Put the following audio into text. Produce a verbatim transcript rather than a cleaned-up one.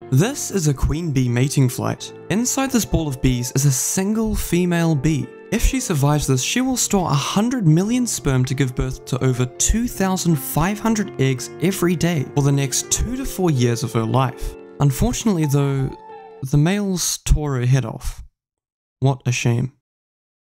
This is a queen bee mating flight. Inside this ball of bees is a single female bee. If she survives this, she will store one hundred million sperm to give birth to over two thousand five hundred eggs every day for the next two to four years of her life. Unfortunately though, the males tore her head off. What a shame.